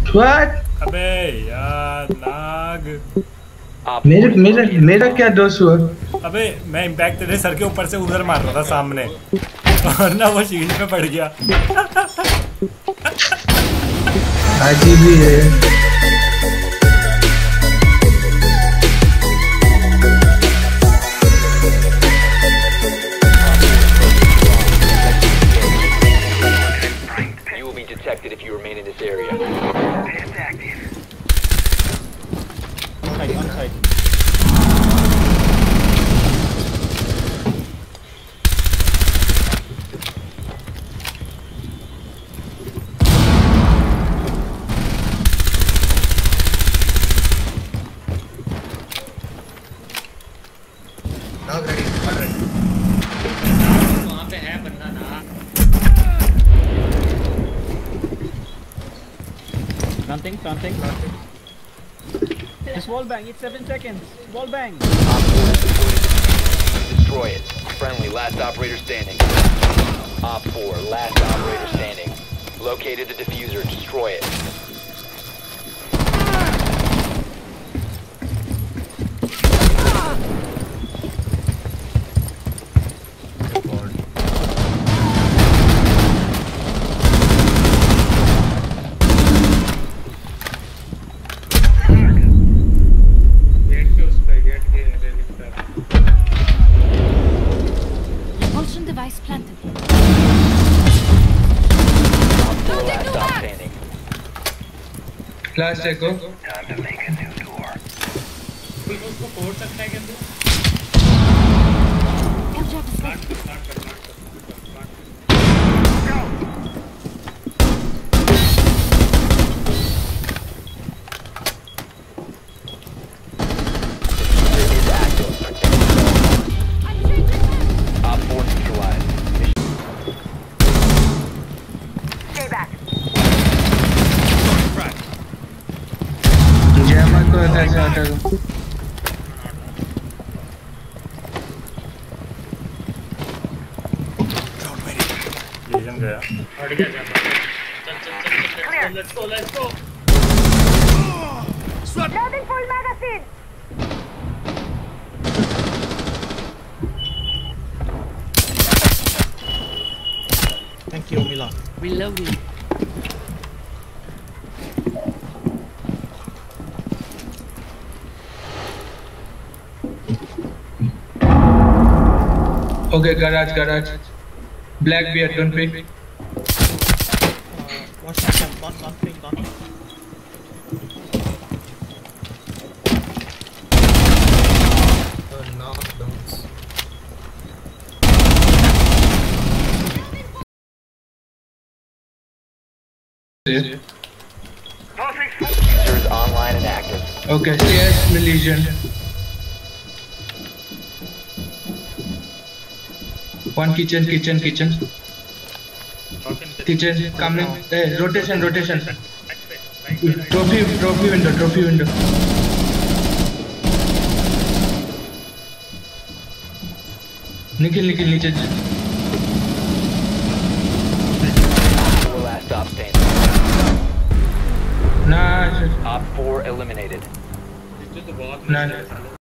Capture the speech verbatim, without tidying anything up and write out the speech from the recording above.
What? अबे यार नाग। मेरे मेरा मेरा क्या दोस्त हुआ? अबे मैं इम्पैक्ट तेरे सर के ऊपर से उधर मार रहा था सामने और ना वो शील्ड में पड़ गया। अजीब ही है। Detected if you remain in this area. On site, on site. Now ready, already. वहाँ पे है बंदा ना। Planting, planting. Just wall bang, it's seven seconds. Wall bang. Destroy it. Friendly, last operator standing. Op four, last operator standing. Located the diffuser, destroy it. Device planted. Last stop standing. Last echo. Time to make a new door. कोई उसको फोड़ सकता है क्या तू? Airdrop is plant ready. Plant कर plant कर plant Diffuser is active. Protect yourself. Op four neutralized. Stay back. जैमा को ऐसा हटा। लीजन गया। हट गया जा। चल चल चल let's go let's go. Loading full magazine. Thank you, Milan. Reloading. Okay, garage, garage. Black beard, don't pick. One second, one, one thing, one. Uh, knockdowns. Diffuser is online and active. Okay, stairs, Legion. One kitchen, kitchen, kitchen. Kitchen, coming. Hey, rotation, rotation. Trophy, trophy window, trophy window. Nikhil Nikhil नीचे Last stop standing. ना Op four eliminated. जो तो बहुत ना मुश्किल है।